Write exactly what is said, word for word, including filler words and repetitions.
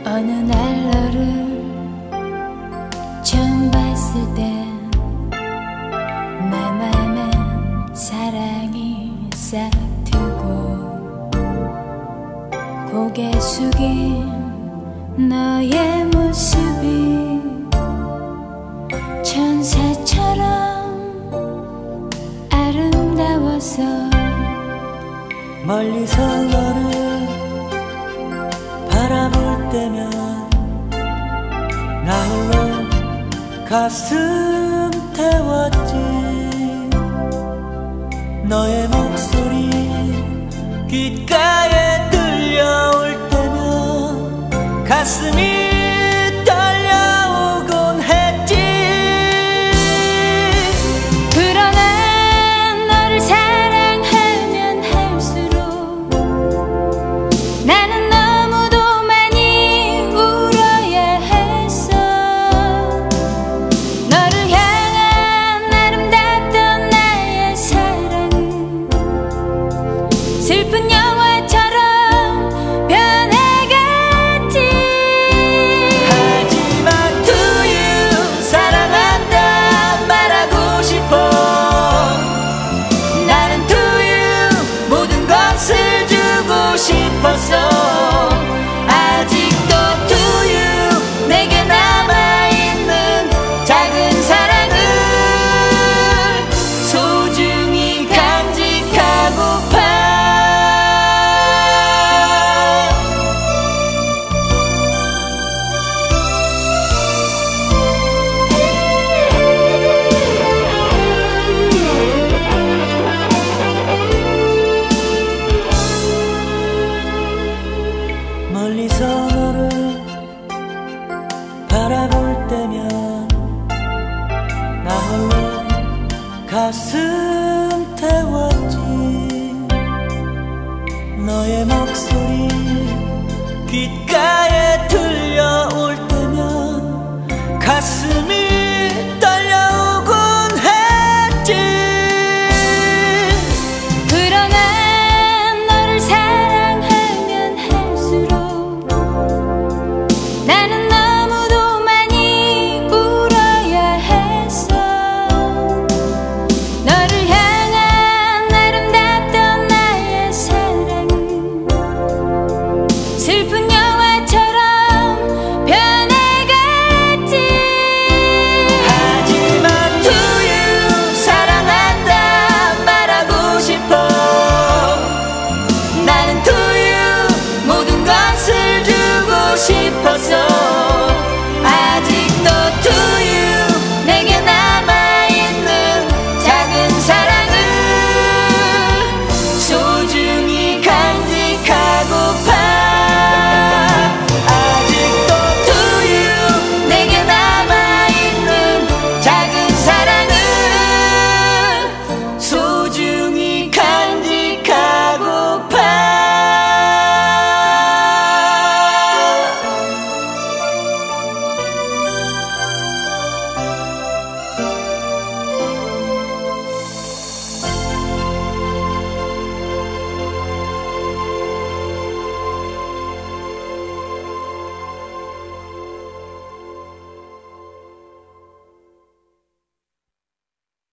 어느 날 너를 처음 봤을 땐 내 맘엔 사랑이 싹 트고 고개 숙인 너의 모습이 천사처럼 아름다워서 멀리서 너를 바라볼 때면 나 홀로 가슴 태웠지. 너의 목소리 귓가에 들려올 때면 가슴이 떨려오곤 했지. 그러나 너를 사랑하면 할수록 나는 너무도 많이 울어야 했어. 너를 향한 아름답던 나의 사랑은 슬픈 영화처럼 변해갔지. 하지만 to you 사랑한다 말하고 싶어. 나는 to you 모든 것을 주고 싶었어. 아직도 to you 내게 남아있는 작은 사랑을 소중히 간직하고파. 멀리서 너를 바라볼 때면 나 홀로 가슴 태웠지. 너의 목소리 귓가에 들려올 때면 가슴이 떨려오곤 했지. 그러나 너를 사랑하면 할수록 나는 너무도 많이 울어야 했어. 너를 향한 아름답던 나의 사랑은 슬픈 영화처럼 변해갔지. 하지만 to you 사랑한다 말하고 싶어. 나는 to you 모든 것을 주고 싶었어.